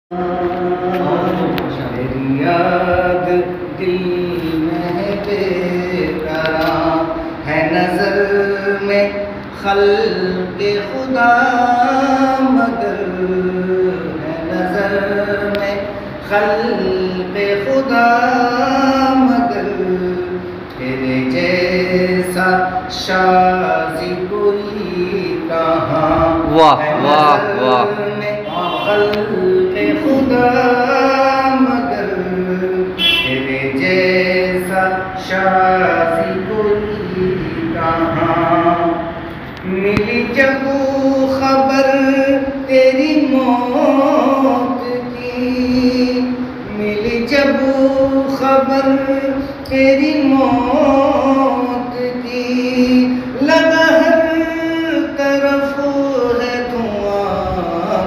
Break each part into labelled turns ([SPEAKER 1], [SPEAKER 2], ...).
[SPEAKER 1] تیری یاد دل میں بے قرار ہے، نظر میں خلق خدا مگر ہے، نظر میں خلق خدا مگر تیرے جیسا شازی کوئی کہاں ہے، نظر میں خلق خدا مگر تیرے جیسا شازی کوئی کہاں۔ ملی جب خبر تیری موت کی، ملی جب خبر تیری موت کی، لگا ہر طرف ہے دھواں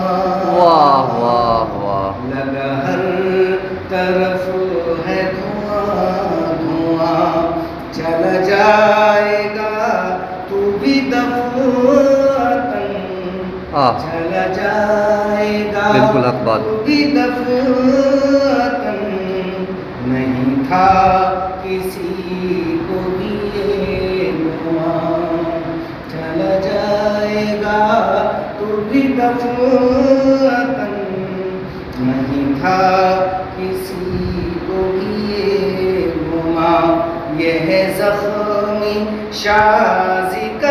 [SPEAKER 1] دھواں، لگا ہر طرف ہے دھواں دھواں، چلا جائے گا تو بھی دفعتاً، چلا جائے گا تو بھی دفعتاً، نہیں تھا کسی کو بھی یہ گمان، چلا جائے گا تو بھی دفعتاً، نہیں تھا کسی کو بھی یہ گمان۔ یہ ہے زخمی شازی کا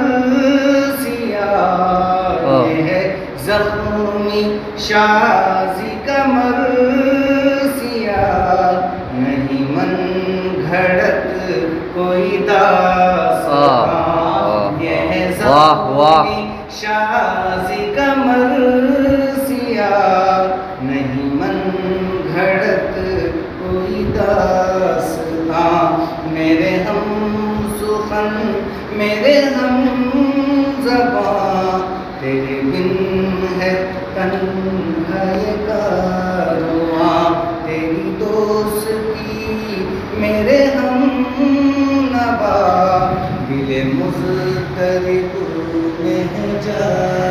[SPEAKER 1] مرثیہ، یہ ہے زخمی شازی کا مرثیہ، نہیں من گھڑت کوئی داستان، یہ ہے زخمی شازی کا مرثیہ، نہیں من گھڑت کوئی داستان۔ میرے ہم سخن میرے ہم زباں، تیرے بن ہے تنہا یہ کارواں، تیری دوستی میرے ہم نوا، دل مضطرب میں ہے جا